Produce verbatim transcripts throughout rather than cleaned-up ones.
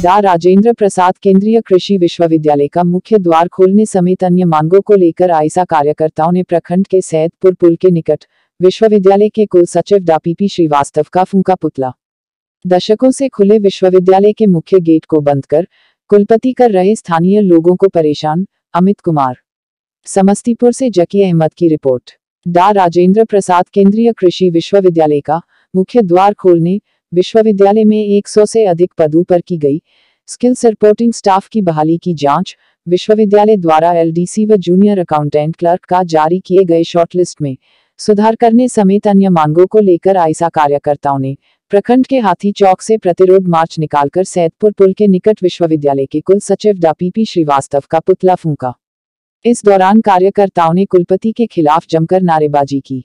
डा राजेंद्र प्रसाद केंद्रीय कृषि विश्वविद्यालय का मुख्य द्वार खोलने समेत अन्य मांगों को लेकर आइसा कार्यकर्ताओं ने प्रखंड के सैदपुर पुल के निकट विश्वविद्यालय के कुल सचिव डा पीपी श्रीवास्तव का फूंका पुतला। दशकों से खुले विश्वविद्यालय के मुख्य गेट को बंद कर कुलपति कर रहे स्थानीय लोगों को परेशान। अमित कुमार, समस्तीपुर से जकी अहमद की रिपोर्ट। डा राजेंद्र प्रसाद केंद्रीय कृषि विश्वविद्यालय का मुख्य द्वार खोलने, विश्वविद्यालय में एक सौ से अधिक पदों पर की गई स्किल्स रिपोर्टिंग स्टाफ की बहाली की जांच, विश्वविद्यालय द्वारा एलडीसी व जूनियर अकाउंटेंट क्लर्क का जारी किए गए शॉर्टलिस्ट में सुधार करने समेत अन्य मांगों को लेकर आइसा कार्यकर्ताओं ने प्रखंड के हाथी चौक से प्रतिरोध मार्च निकालकर सैदपुर पुल के निकट विश्वविद्यालय के कुल सचिव डा पीपी श्रीवास्तव का पुतला फूंका। इस दौरान कार्यकर्ताओं ने कुलपति के खिलाफ जमकर नारेबाजी की।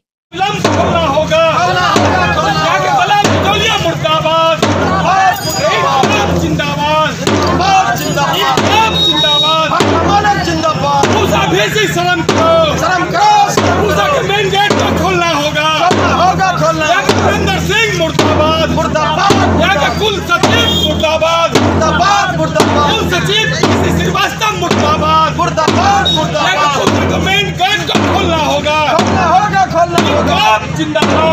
शर्म करो, शर्म करो, पूजा के मेन गेट को खोलना होगा, होगा खोलना। नरेंद्र सिंह मुर्दाबाद, मुर्दाबाद। यहाँ का कुल सचिव मुर्दाबाद, मुर्दाबाद, मुर्दाबाद। कुल सचिव श्रीवास्तव मुर्दाबाद, मुर्दाबाद, मुर्दाबाद। यहाँ का मेन गेट को खोलना होगा, खोलना होगा, खोलना होगा। जिंदाबाद।